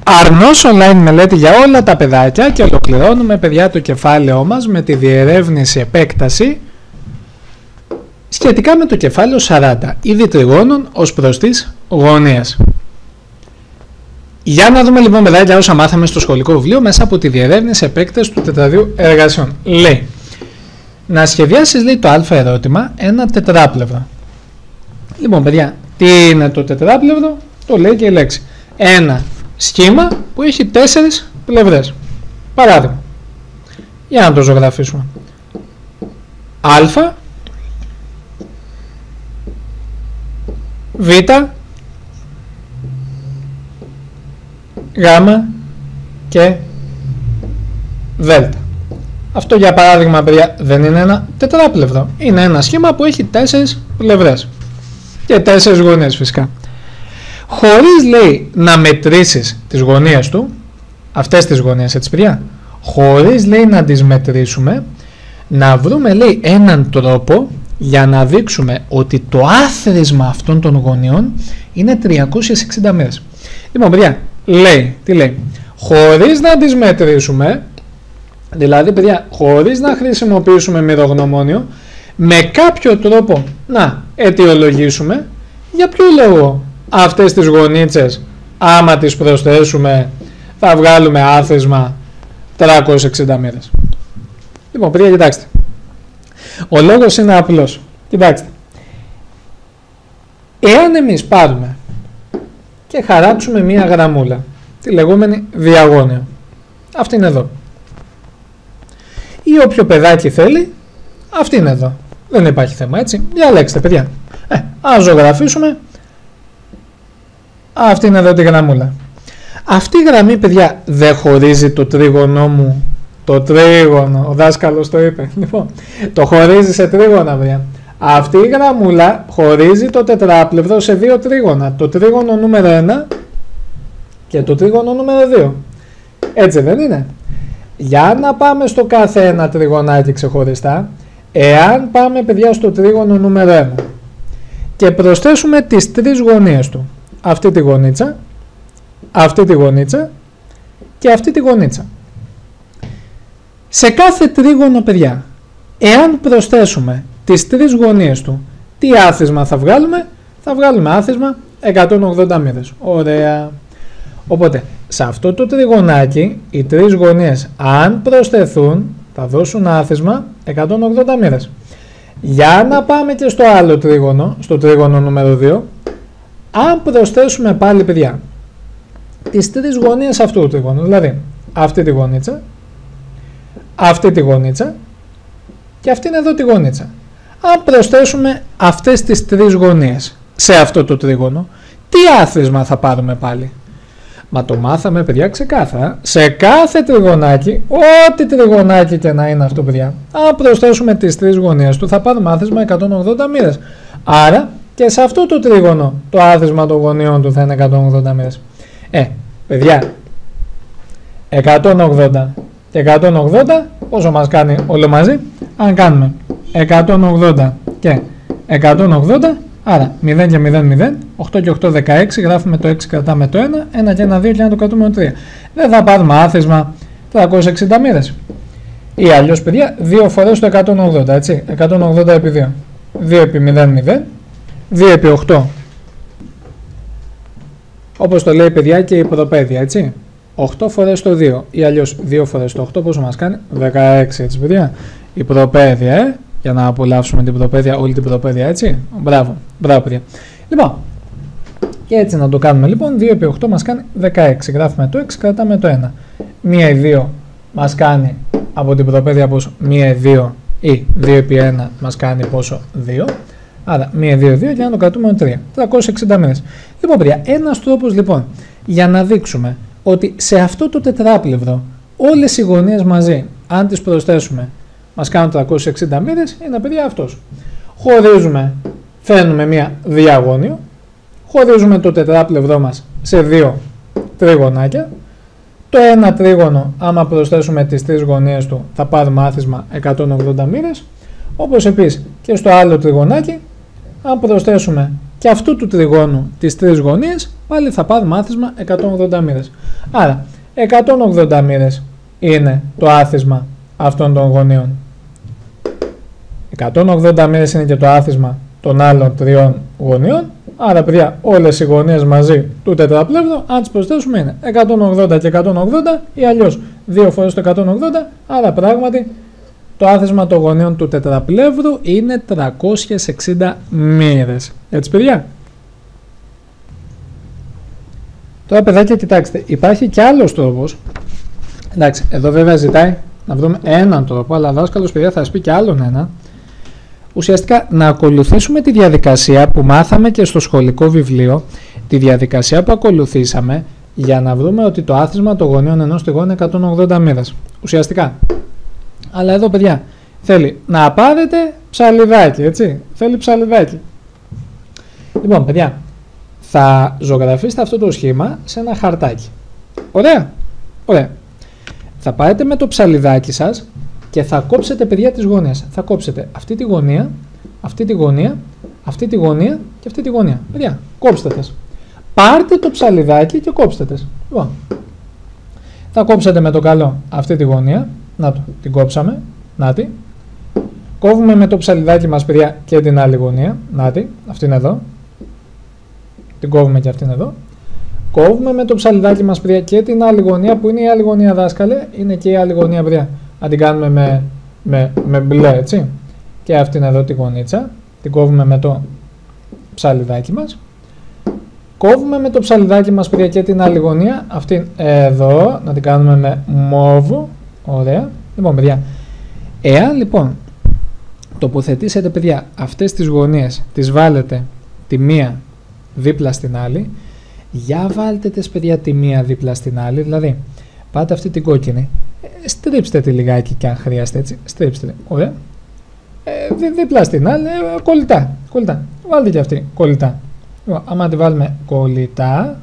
Αρνός online μελέτη για όλα τα παιδάκια και ολοκληρώνουμε, παιδιά, το κεφάλαιό μας με τη διερεύνηση επέκταση σχετικά με το κεφάλαιο 40, είδη τριγώνων ως προς τις γωνίες. Για να δούμε λοιπόν, παιδάκια, όσα μάθαμε στο σχολικό βιβλίο μέσα από τη διερεύνηση επέκταση του τετραδίου εργασιών. Λέει, να σχεδιάσεις, λέει, το α ερώτημα ένα τετράπλευρο. Λοιπόν, παιδιά, τι είναι το τετράπλευρο? Το λέει και η λέξη. Ένα σχήμα που έχει 4 πλευρές. Παράδειγμα, για να το ζωγραφίσουμε. Α, Β, Γ και Δ. Αυτό, για παράδειγμα, παιδιά, δεν είναι ένα τετράπλευρο. Είναι ένα σχήμα που έχει 4 πλευρές και 4 γωνίες φυσικά. Χωρίς, λέει, να μετρήσεις τις γωνίες του, αυτές τις γωνίες, έτσι, παιδιά, χωρίς, λέει, να τις μετρήσουμε, να βρούμε, λέει, έναν τρόπο για να δείξουμε ότι το άθροισμα αυτών των γωνιών είναι 360 μέρες. Λοιπόν, παιδιά, λέει, τι λέει? Χωρίς να τις μετρήσουμε, δηλαδή, παιδιά, χωρίς να χρησιμοποιήσουμε μοιρογνωμόνιο, με κάποιο τρόπο να αιτιολογήσουμε για ποιο λόγο αυτές τις γωνίτσες, άμα τις προσθέσουμε, θα βγάλουμε άθροισμα 360 μέρες. Λοιπόν, παιδιά, κοιτάξτε. Ο λόγος είναι απλός. Κοιτάξτε. Εάν εμείς πάρουμε και χαράξουμε μία γραμμούλα, τη λεγόμενη διαγώνιο, αυτή είναι εδώ, ή όποιο παιδάκι θέλει, αυτή είναι εδώ. Δεν υπάρχει θέμα, έτσι. Διαλέξτε, παιδιά. Ας ζωγραφίσουμε. Αυτή είναι εδώ τη γραμμούλα. Αυτή η γραμμή, παιδιά, δεν χωρίζει το τρίγωνό μου. Το τρίγωνο, ο δάσκαλος το είπε. Λοιπόν, το χωρίζει σε τρίγωνα, παιδιά. Αυτή η γραμμούλα χωρίζει το τετράπλευρο σε 2 τρίγωνα. Το τρίγωνο νούμερο 1 και το τρίγωνο νούμερο 2. Έτσι δεν είναι? Για να πάμε στο κάθε ένα τριγωνάκι ξεχωριστά, εάν πάμε, παιδιά, στο τρίγωνο νούμερο 1 και προσθέσουμε τις 3 γωνίες του, αυτή τη γωνίτσα, αυτή τη γωνίτσα και αυτή τη γωνίτσα, σε κάθε τρίγωνο, παιδιά, εάν προσθέσουμε τις 3 γωνίες του, τι άθροισμα θα βγάλουμε? Θα βγάλουμε άθροισμα 180 μοίρες. Ωραία. Οπότε, σε αυτό το τριγωνάκι, οι 3 γωνίες, αν προσθεθούν, θα δώσουν άθροισμα 180 μοίρες. Για να πάμε και στο άλλο τρίγωνο, στο τρίγωνο νούμερο 2, αν προσθέσουμε πάλι, παιδιά, τις 3 γωνίες αυτού του τρίγωνου, δηλαδή αυτή τη γωνίτσα, αυτή τη γωνίτσα και αυτήν εδώ τη γωνίτσα, αν προσθέσουμε αυτές τις 3 γωνίες σε αυτό το τρίγωνο, τι άθροισμα θα πάρουμε πάλι? Μα το μάθαμε, παιδιά, ξεκάθαρα. Σε κάθε τριγωνάκι, ό,τι τριγωνάκι και να είναι αυτό, παιδιά, αν προσθέσουμε τις 3 γωνίες του, θα πάρουμε άθροισμα 180 μοίρες. Άρα και σε αυτό το τρίγωνο το άθροισμα των γωνιών του θα είναι 180 μοίρες. Παιδιά, 180 και 180, πόσο μας κάνει όλο μαζί? Αν κάνουμε 180 και 180, άρα 0 και 0, 0, 8 και 8, 16, γράφουμε το 6, κρατάμε το 1, 1 και 1, 2 και 1 το κρατούμε το 3. Δεν θα πάρουμε άθροισμα 360 μοίρες. Ή αλλιώς, παιδιά, 2 φορές το 180, έτσι, 180 επί 2. 2 επί 0, 0, 2 επί 8. Όπως το λέει, παιδιά, και η προπαίδεια, έτσι. 8 φορές το 2 ή αλλιώς 2 φορές το 8, πόσο μας κάνει? 16, έτσι, παιδιά. Η προπαίδεια, για να απολαύσουμε την προπαίδεια, όλη την προπαίδεια, έτσι. Μπράβο, μπράβο, παιδιά. Λοιπόν, και έτσι να το κάνουμε, λοιπόν, 2 επί 8 μας κάνει 16. Γράφουμε το 6, κρατάμε το 1. 1 ή 2 μας κάνει από την προπαίδεια πόσο? 1 ή 2 ή 2 επί 1 μας κάνει πόσο? 2. Άρα 1, 2, 2 και να το κρατούμε 3. 360 μοίρες. Λοιπόν, παιδιά, ένας τρόπος, λοιπόν, για να δείξουμε ότι σε αυτό το τετράπλευρο όλες οι γωνίες μαζί, αν τις προσθέσουμε, μας κάνουν 360 μοίρες, είναι, παιδιά, αυτός. Χωρίζουμε, φέρνουμε μία διαγώνιο, χωρίζουμε το τετράπλευρό μας σε 2 τριγωνάκια. Το ένα τρίγωνο, άμα προσθέσουμε τις 3 γωνίες του, θα πάρουμε άθροισμα 180 μοίρες. Όπως επίσης και στο άλλο τριγωνάκι, αν προσθέσουμε και αυτού του τριγώνου τις τρεις γωνίες, πάλι θα πάρουμε άθροισμα 180 μοίρες. Άρα 180 μοίρες είναι το άθροισμα αυτών των γωνίων. 180 μοίρες είναι και το άθροισμα των άλλων τριών γωνιών. Άρα, παιδιά, όλες οι γωνίες μαζί του τετραπλεύδου, αν τις προσθέσουμε, είναι 180 και 180 ή αλλιώς 2 φορές το 180. Άρα, πράγματι, το άθροισμα των γωνίων του τετραπλεύδου είναι 360 μοίρες. Έτσι, παιδιά. Τώρα, παιδάκια, κοιτάξτε, υπάρχει και άλλος τρόπος. Εντάξει, εδώ βέβαια ζητάει να βρούμε έναν τρόπο, αλλά ο δάσκαλος, παιδιά, θα σας πει και άλλον ένα. Ουσιαστικά να ακολουθήσουμε τη διαδικασία που μάθαμε και στο σχολικό βιβλίο, τη διαδικασία που ακολουθήσαμε για να βρούμε ότι το άθροισμα των γωνίων ενός τριγώνου είναι 180 μοίρες. Ουσιαστικά. Αλλά εδώ, παιδιά, θέλει να πάρετε ψαλιδάκι, έτσι. Θέλει ψαλιδάκι. Λοιπόν, παιδιά, θα ζωγραφίσετε αυτό το σχήμα σε ένα χαρτάκι. Ωραία. Ωραία. Θα πάρετε με το ψαλιδάκι σας και θα κόψετε, παιδιά, τις γωνίες. Θα κόψετε αυτή τη γωνία, αυτή τη γωνία, αυτή τη γωνία και αυτή τη γωνία. Παιδιά, κόψτε τες. Πάρτε το ψαλιδάκι και κόψτε τες. Λοιπόν, θα κόψετε με το καλό αυτή τη γωνία. Να το, την κόψαμε. Να τη. Κόβουμε με το ψαλιδάκι μας, παιδιά, και την άλλη γωνία. Να τη, αυτήν εδώ. Την κόβουμε και αυτήν εδώ. Κόβουμε με το ψαλιδάκι μας, παιδιά, και την άλλη γωνία. Που είναι η άλλη γωνία, δάσκαλε? Είναι και η άλλη γωνία, παιδιά. Να την κάνουμε με μπλε, έτσι. Και αυτήν εδώ τη γωνίτσα. Την κόβουμε με το ψαλιδάκι μας. Κόβουμε με το ψαλιδάκι μας, παιδιά, και την άλλη γωνία. Αυτήν εδώ. Να την κάνουμε με μόβο. Ωραία. Λοιπόν, παιδιά, εάν λοιπόν τοποθετήσετε, παιδιά, αυτές τις γωνίες, τις βάλετε τη μία δίπλα στην άλλη, για βάλτε τις, παιδιά, τη μία δίπλα στην άλλη. Δηλαδή, πάτε αυτή την κόκκινη, στρίψτε τη λιγάκι και αν χρειάζεται, έτσι. Στρίψτε τη. Ωραία. Δίπλα στην άλλη, κολλητά. Κολλητά. Βάλτε και αυτή κολλητά. Λοιπόν, άμα τη βάλουμε κολλητά,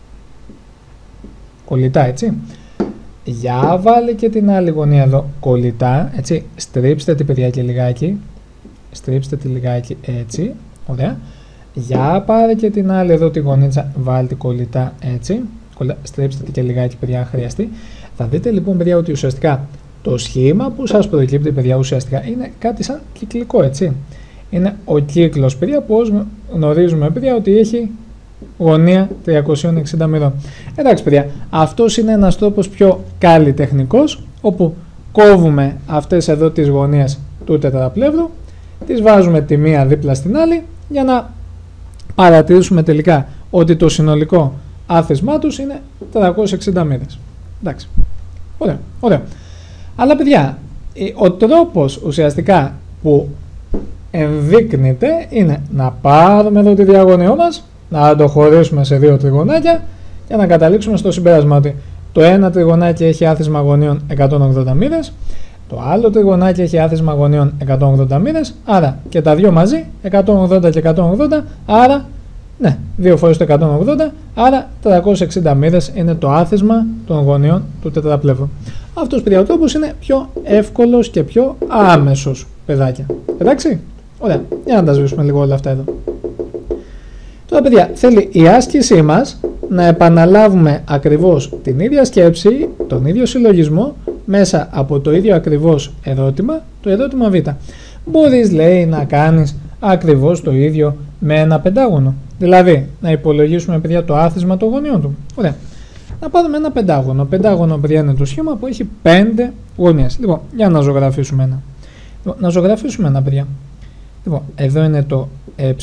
έτσι. Για βάλε και την άλλη γωνία εδώ κολλητά, έτσι. Στρίψτε τη, παιδιά, και λιγάκι. Στρίψτε τη λιγάκι, έτσι. Ωραία. Για πάρε και την άλλη εδώ τη γωνίτσα, βάλτε κολλητά, έτσι. Στρίψτε τη και λιγάκι, παιδιά, αν χρειαστεί. Θα δείτε λοιπόν, παιδιά, ότι ουσιαστικά το σχήμα που σας προκύπτει, παιδιά, ουσιαστικά είναι κάτι σαν κυκλικό, έτσι. Είναι ο κύκλος, παιδιά, που γνωρίζουμε, παιδιά, ότι έχει γωνία 360 μοιρών. Εντάξει, παιδιά, αυτός είναι ένας τρόπος πιο καλλιτεχνικός, όπου κόβουμε αυτές εδώ τις γωνίες του τετραπλεύδου, τις βάζουμε τη μία δίπλα στην άλλη, για να παρατηρήσουμε τελικά ότι το συνολικό άθροισμά τους είναι 360 μοίρες. Εντάξει. Ωραία, ωραία. Αλλά, παιδιά, ο τρόπος ουσιαστικά που ενδείκνυται είναι να πάρουμε εδώ τη διαγωνιό μας, να το χωρίσουμε σε δύο τριγωνάκια και να καταλήξουμε στο συμπέρασμα ότι το ένα τριγωνάκι έχει άθροισμα γωνίων 180 μοίρες, το άλλο τριγωνάκι έχει άθροισμα γωνίων 180 μοίρες, άρα και τα δύο μαζί 180 και 180, άρα ναι, 2 φορές το 180, άρα 360 μοίρες είναι το άθροισμα των γωνιών του τετραπλεύδου. Αυτός, παιδιά, ο τρόπος είναι πιο εύκολος και πιο άμεσος, παιδάκια. Εντάξει, ωραία, για να τα σβήσουμε λίγο όλα αυτά εδώ. Τώρα, παιδιά, θέλει η άσκησή μας να επαναλάβουμε ακριβώς την ίδια σκέψη, τον ίδιο συλλογισμό, μέσα από το ίδιο ακριβώς ερώτημα, το ερώτημα Β. Μπορείς, λέει, να κάνεις ακριβώς το ίδιο με ένα πεντάγωνο. Δηλαδή, να υπολογίσουμε, παιδιά, το άθροισμα των γωνιών του. Ωραία. Να πάρουμε ένα πεντάγωνο. Πεντάγωνο, παιδιά, είναι το σχήμα που έχει 5 γωνίες. Λοιπόν, για να ζωγραφίσουμε ένα. Λοιπόν, να ζωγραφίσουμε ένα, παιδιά. Λοιπόν, εδώ είναι το ε.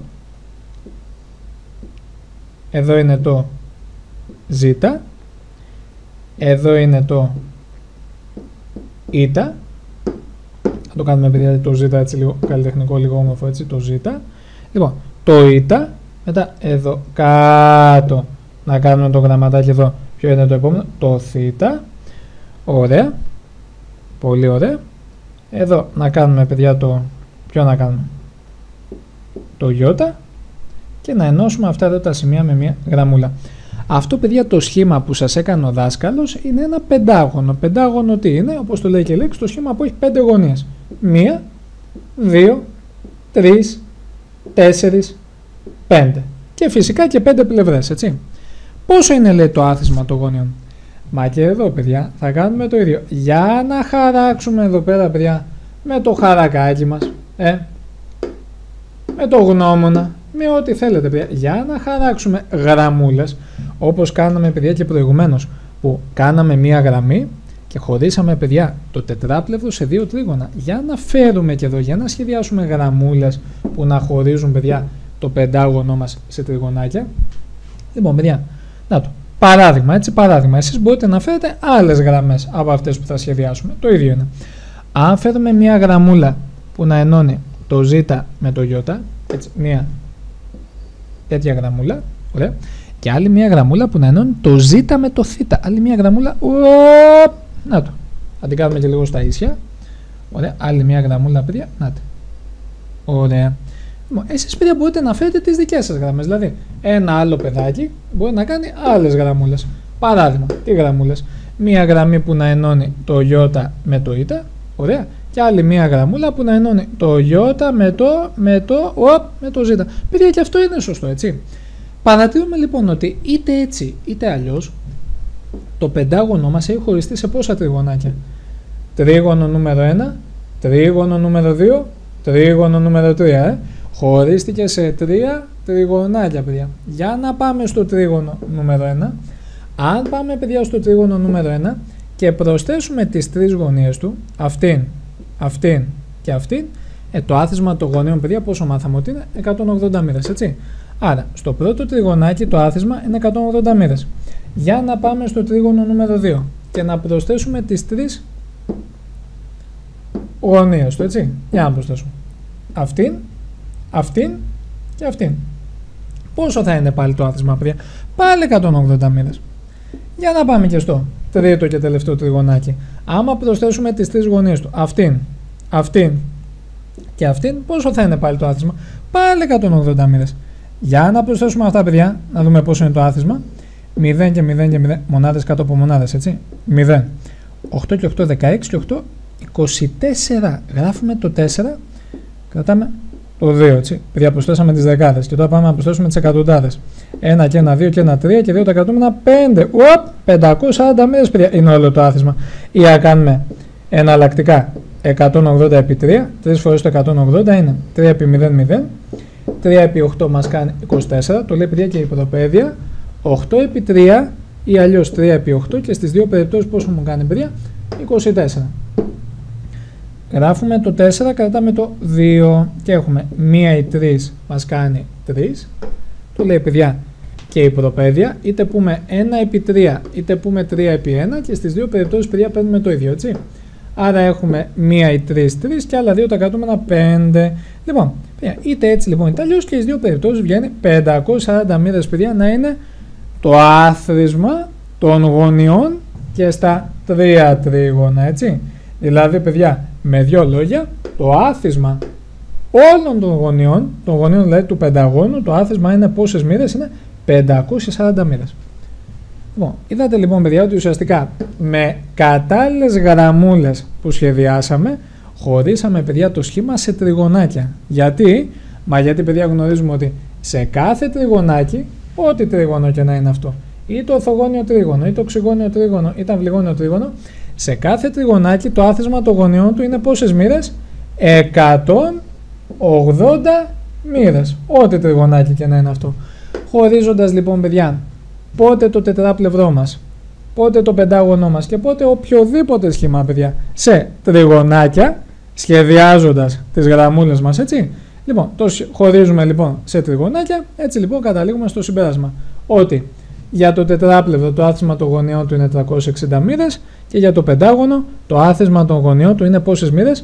Εδώ είναι το ζ. Εδώ είναι το η. Θα το κάνουμε, παιδιά, το ζ έτσι λίγο καλλιτεχνικό, λίγο όμορφο, έτσι, το ζ. Λοιπόν, το η, μετά εδώ κάτω να κάνουμε το γραμματάκι εδώ, ποιο είναι το επόμενο, το θ. Ωραία, πολύ ωραία. Εδώ να κάνουμε, παιδιά, το, ποιο να κάνουμε, το ι, και να ενώσουμε αυτά εδώ τα σημεία με μια γραμμούλα. Αυτό, παιδιά, το σχήμα που σας έκανε ο δάσκαλος είναι ένα πεντάγωνο. Πεντάγωνο τι είναι? Όπως το λέει και η λέξη, το σχήμα που έχει 5 γωνίες. 1, 2, 3, 4, 5. Και φυσικά και 5 πλευρές, έτσι. Πόσο είναι, λέει, το άθισμα των γωνιών? Μα και εδώ, παιδιά, θα κάνουμε το ίδιο. Για να χαράξουμε εδώ πέρα, παιδιά, με το χαρακάκι μας, με το γνώμονα, με ό,τι θέλετε, παιδιά, για να χαράξουμε γραμμούλες, όπως κάναμε, παιδιά, και προηγουμένως, που κάναμε μία γραμμή και χωρίσαμε, παιδιά, το τετράπλευρο σε 2 τρίγωνα. Για να φέρουμε και εδώ, για να σχεδιάσουμε γραμμούλες που να χωρίζουν, παιδιά, το πεντάγωνο μας σε τριγωνάκια. Λοιπόν, παιδιά, να το. Παράδειγμα, έτσι, παράδειγμα. Εσείς μπορείτε να φέρετε άλλες γραμμές από αυτές που θα σχεδιάσουμε. Το ίδιο είναι. Αν φέρουμε μία γραμμούλα που να ενώνει το Z με το Y, έτσι, μία τέτοια γραμμούλα, ωραία, και άλλη μία γραμμούλα που να ενώνει το Z με το Θ. Άλλη μία γραμμούλα, να το. Θα την κάνουμε και λίγο στα ίσια. Ωραία, άλλη μία γραμμούλα, παιδιά, να το. Ωραία. Εσείς, παιδιά, μπορείτε να φέρετε τις δικές σας γραμμές. Δηλαδή, ένα άλλο παιδάκι μπορεί να κάνει άλλες γραμμούλες. Παράδειγμα, τι γραμμούλες? Μία γραμμή που να ενώνει το Y με το Ι, ωραία, και άλλη μία γραμμούλα που να ενώνει το Y με το Z. Παιδιά, και αυτό είναι σωστό, έτσι. Παρατηρούμε λοιπόν ότι είτε έτσι είτε αλλιώς το πεντάγωνο μας έχει χωριστεί σε πόσα τριγωνάκια? Τρίγωνο νούμερο 1, τρίγωνο νούμερο 2, τρίγωνο νούμερο 3. Χωρίστηκε σε 3 τριγωνάκια, παιδιά. Για να πάμε στο τρίγωνο νούμερο 1. Αν πάμε, παιδιά, στο τρίγωνο νούμερο 1 και προσθέσουμε τις 3 γωνίες του, αυτήν, αυτήν και αυτήν, το άθισμα των γωνίων, παιδιά, πόσο μάθαμε? Ότι είναι 180 μοίρες, έτσι. Άρα, στο πρώτο τριγωνάκι το άθισμα είναι 180 μοίρες. Για να πάμε στο τρίγωνο νούμερο 2 και να προσθέσουμε τις 3 γωνίες του, έτσι. Για να προσθέσουμε αυτήν, αυτήν και αυτήν. Πόσο θα είναι πάλι το άθισμα, παιδιά? Πάλι 180 μοίρες. Για να πάμε και στο τρίτο και τελευταίο τριγωνάκι. Άμα προσθέσουμε τις 3 γωνίες του, αυτήν, αυτήν και αυτήν, πόσο θα είναι πάλι το άθισμα? Πάλι 180 μοίρες. Για να προσθέσουμε αυτά, παιδιά, να δούμε πόσο είναι το άθισμα. 0 και 0 και 0, μονάδες κάτω από μονάδες, έτσι. 0. 8 και 8, 16 και 8, 24. Γράφουμε το 4, κρατάμε το 2, έτσι. Παιδιά, προσθέσαμε τις δεκάδες και τώρα πάμε να προσθέσουμε τις εκατοντάδες. 1 και 1, 2 και 1, 3 και 2 τα κρατούμενα 5. 540 μοίρες, παιδιά, είναι όλο το άθισμα. Ή να κάνουμε εναλλακτικά 180 επί 3, 3 φορές το 180 είναι 3 επί 0, 0. 3 επί 8 μας κάνει 24, το λέει, παιδιά, και η προπαίδεια. 8 επί 3 ή αλλιώς 3 επί 8 και στις δύο περιπτώσεις πόσο μου κάνει, παιδιά? 24. Γράφουμε το 4, κρατάμε το 2 και έχουμε 1 ή 3 μας κάνει 3. Το λέει, παιδιά, και η προπαίδεια, είτε πούμε 1 επί 3 είτε πούμε 3 επί 1 και στις δύο περιπτώσεις, παιδιά, παίρνουμε το ίδιο, έτσι. Άρα έχουμε 1 ή 3, 3 και άλλα 2 τα κρατούμενα 5. Λοιπόν, είτε έτσι λοιπόν είτε αλλιώς και στις δύο περιπτώσεις βγαίνει 540 μοίρες, παιδιά, να είναι το άθροισμα των γωνιών και στα 3 τρίγωνα, έτσι. Δηλαδή, παιδιά, με δύο λόγια, το άθισμα όλων των γωνιών δηλαδή του πενταγώνου, το άθισμα είναι πόσες μοίρες? Είναι 540 μοίρες. Λοιπόν, είδατε λοιπόν, παιδιά, ότι ουσιαστικά με κατάλληλες γραμμούλες που σχεδιάσαμε, χωρίσαμε, παιδιά, το σχήμα σε τριγωνάκια. Γιατί? Γιατί, παιδιά, γνωρίζουμε ότι σε κάθε τριγωνάκι, ό,τι τρίγωνο και να είναι αυτό, ή το ορθογώνιο τρίγωνο, ή το οξυγώνιο τρίγωνο, ή το αυλυγώνιο τρίγωνο, σε κάθε τριγωνάκι το άθισμα των γωνιών του είναι πόσες μοίρες? 180 μοίρες. Ό,τι τριγωνάκι και να είναι αυτό. Χωρίζοντας λοιπόν, παιδιά, πότε το τετράπλευρό μας, πότε το πεντάγωνό μας και πότε οποιοδήποτε σχήμα, παιδιά, σε τριγωνάκια, σχεδιάζοντας τις γραμμούλες μας, έτσι. Λοιπόν, το χωρίζουμε λοιπόν σε τριγωνάκια, έτσι λοιπόν καταλήγουμε στο συμπέρασμα ότι για το τετράπλευρο το άθισμα των γωνιών του είναι 360 μοίρες και για το πεντάγωνο το άθισμα των γωνιών του είναι πόσες μοίρες?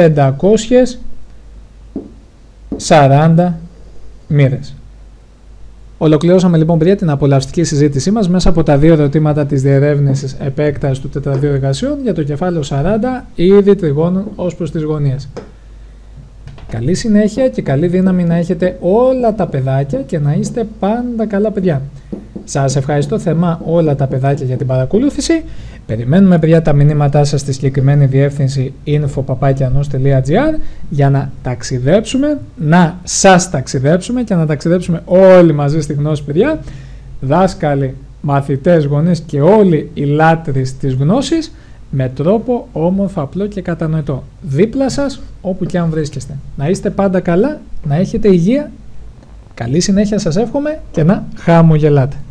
540 μοίρες. Ολοκληρώσαμε λοιπόν, παιδιά, την απολαυστική συζήτησή μας μέσα από τα δύο ερωτήματα της διερεύνησης επέκτασης του τετραδίου εργασιών για το κεφάλαιο 40, είδη τριγώνων ως προς τις γωνίες. Καλή συνέχεια και καλή δύναμη να έχετε όλα τα παιδάκια και να είστε πάντα καλά, παιδιά. Σας ευχαριστώ θερμά όλα τα παιδάκια για την παρακολούθηση. Περιμένουμε, παιδιά, τα μηνύματά σας στη συγκεκριμένη διεύθυνση info@anos.gr για να ταξιδέψουμε, να σας ταξιδέψουμε και να ταξιδέψουμε όλοι μαζί στη γνώση, παιδιά. Δάσκαλοι, μαθητές, γονείς και όλοι οι λάτρεις της γνώσης, με τρόπο όμορφο, απλό και κατανοητό. Δίπλα σας, όπου και αν βρίσκεστε. Να είστε πάντα καλά, να έχετε υγεία. Καλή συνέχεια σας εύχομαι και να χαμογελάτε.